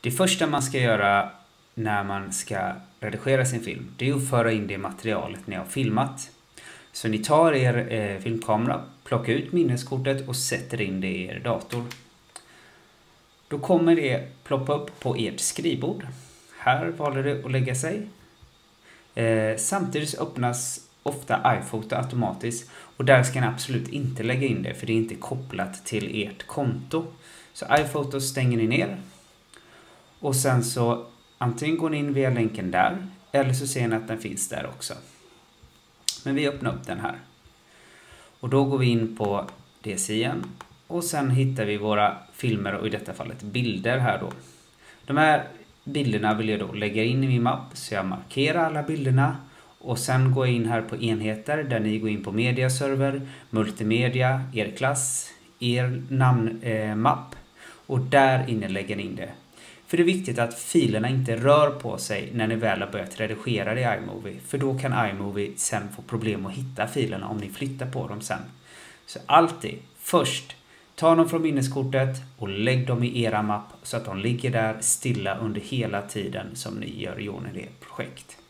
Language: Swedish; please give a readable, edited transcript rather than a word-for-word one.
Det första man ska göra när man ska redigera sin film, det är att föra in det materialet ni har filmat. Så ni tar er filmkamera, plockar ut minneskortet och sätter in det i er dator. Då kommer det ploppa upp på ert skrivbord. Här valde det att lägga sig. Samtidigt öppnas ofta iPhoto automatiskt och där ska ni absolut inte lägga in det för det är inte kopplat till ert konto. Så iPhoto stänger ni ner och sen så antingen går ni in via länken där eller så ser ni att den finns där också. Men vi öppnar upp den här. Och då går vi in på DCI:n och sen hittar vi våra filmer och i detta fallet bilder här då. De här bilderna vill jag då lägga in i min mapp så jag markerar alla bilderna och sen går jag in här på enheter där ni går in på mediaserver, multimedia, er klass, er namnmapp och där inne lägger ni in det. För det är viktigt att filerna inte rör på sig när ni väl har börjat redigera det i iMovie. För då kan iMovie sen få problem att hitta filerna om ni flyttar på dem sen. Så alltid först ta dem från minneskortet och lägg dem i era mapp så att de ligger där stilla under hela tiden som ni gör i ordning det projekt.